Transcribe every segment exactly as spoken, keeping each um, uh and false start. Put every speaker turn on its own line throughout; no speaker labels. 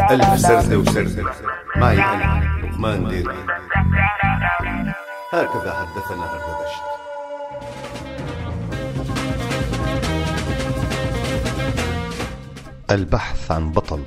ألف سردة وسردة معي أنا لقمان ديري. هكذا حدثنا هردبشت. البحث عن بطل.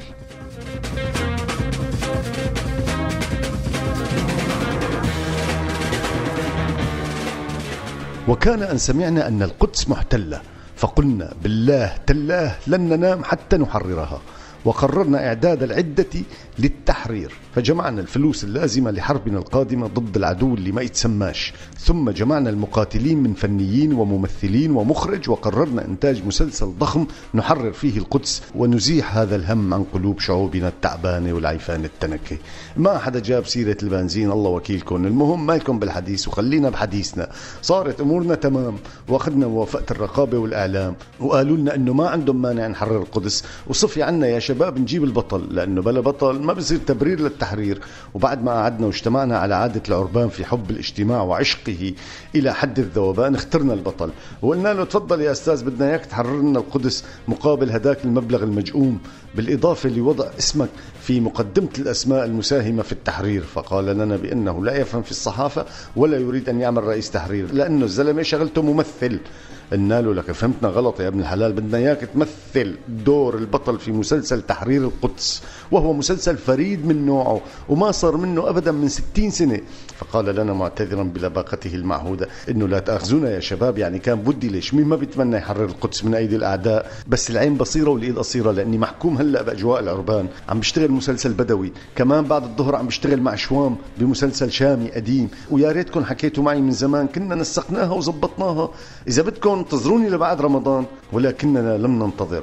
وكان أن سمعنا أن القدس محتلة، فقلنا بالله تلاه لن ننام حتى نحررها، وقررنا إعداد العدة للتحرير، فجمعنا الفلوس اللازمة لحربنا القادمة ضد العدو اللي ما يتسماش، ثم جمعنا المقاتلين من فنيين وممثلين ومخرج، وقررنا إنتاج مسلسل ضخم نحرر فيه القدس ونزيح هذا الهم عن قلوب شعوبنا التعبانة والعيفان التنكة. ما حدا جاب سيرة البنزين، الله وكيلكم. المهم مالكم بالحديث وخلينا بحديثنا. صارت أمورنا تمام، وأخذنا موافقة الرقابة والإعلام، وقالوا لنا أنه ما عندهم مانع نحرر القدس، وصفي عنا يا شباب نجيب البطل، لأنه بلا بطل ما بصير تبرير للتحرير. وبعد ما قعدنا واجتمعنا على عادة العربان في حب الاجتماع وعشقه إلى حد الذوبان، اخترنا البطل وقلنا له تفضل يا أستاذ، بدنا إياك تحرر لنا القدس مقابل هداك المبلغ المجؤوم، بالإضافة لوضع اسمك في مقدمة الأسماء المساهمة في التحرير. فقال لنا بأنه لا يفهم في الصحافة ولا يريد أن يعمل رئيس تحرير، لأنه الزلمة شغلته ممثل. قلنا له لك فهمتنا غلط يا ابن الحلال، بدنا إياك تمثل دور البطل في مسلسل تحرير القدس، وهو مسلسل فريد من نوعه وما صار منه أبدا من ستين سنة. فقال لنا معتذرا بلباقته المعهودة إنه لا تأخذونا يا شباب، يعني كان بدي، ليش مين ما بيتمنى يحرر القدس من أيدي الأعداء، بس العين بصيرة والإيد قصيرة، لأني محكوم هلأ بأجواء العربان. عم بشتغل مسلسل بدوي، كمان بعد الظهر عم بشتغل مع شوام بمسلسل شامي قديم، ويا ريتكم حكيتوا معي من زمان، كنا نسقناها وزبطناها. إذا بدكم انتظروني لبعد رمضان، ولكننا لم ننتظر.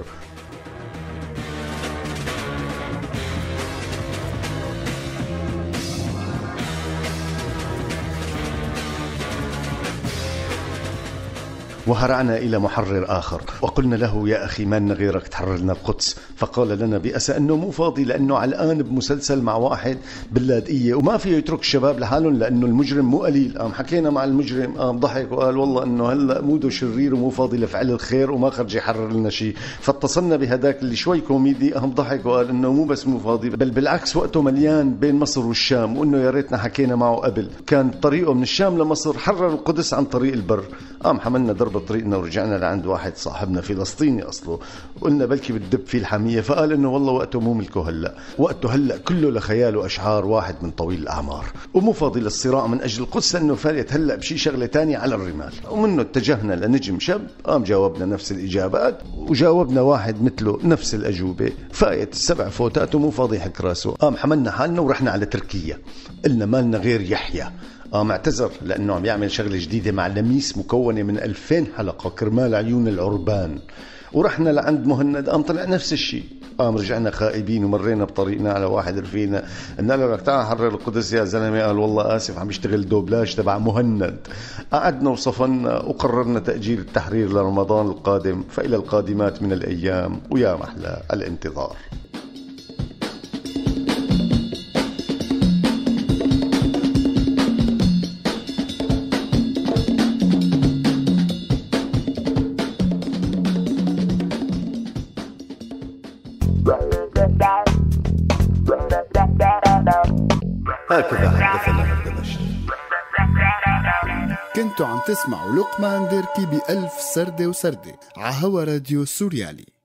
وهرعنا إلى محرر آخر وقلنا له يا أخي ما لنا غيرك تحرر لنا القدس. فقال لنا بأسى أنه مو فاضي، لأنه علقان بمسلسل مع واحد باللاذقية وما فيه يترك الشباب لحالهم، لأنه المجرم مو قليل. قام حكينا مع المجرم، قام ضحك وقال والله أنه هلأ موده شرير ومو فاضي لفعل الخير وما خرج يحرر لنا شيء. فاتصلنا بهداك اللي شوي كوميدي، قام ضحك وقال أنه مو بس مو فاضي، بل بالعكس وقته مليان بين مصر والشام، وأنه يا ريتنا حكينا معه قبل، كان طريقه من الشام لمصر حرر القدس عن طريق البر. قام حملنا درب طريقنا ورجعنا لعند واحد صاحبنا فلسطيني أصله، قلنا بلكي بتدب فيه الحمية، فقال إنه والله وقته مو ملكه هلأ، وقته هلأ كله لخيال وأشعار واحد من طويل الأعمار، ومو فاضي للصراع من أجل القدس، لأنه فايت هلأ بشي شغلة تانية على الرمال. ومنه اتجهنا لنجم شاب، قام جاوبنا نفس الإجابات، وجاوبنا واحد مثله نفس الأجوبة، فايت السبع فوتات ومو فاضي يحك راسه. قام حملنا حالنا ورحنا على تركيا، قلنا مالنا غير يحيى. قام اعتذر لأنه عم يعمل شغلة جديدة مع لميس مكونة من ألفين حلقة كرمال عيون العربان. ورحنا لعند مهند، قام طلع نفس الشيء. قام رجعنا خائبين ومرينا بطريقنا على واحد رفيقنا، قلنا له لك تعال حرر القدس يا زلمة، قال والله آسف عم بيشتغل دوبلاج تبع مهند. قعدنا وصفنا وقررنا تأجيل التحرير لرمضان القادم، فإلى القادمات من الأيام، ويا محلى الانتظار. هكذا حدثنا هردبشت.
كنتوا عم تسمعوا لقمان ديركي بألف سردة وسردة عهوا راديو سوريالي.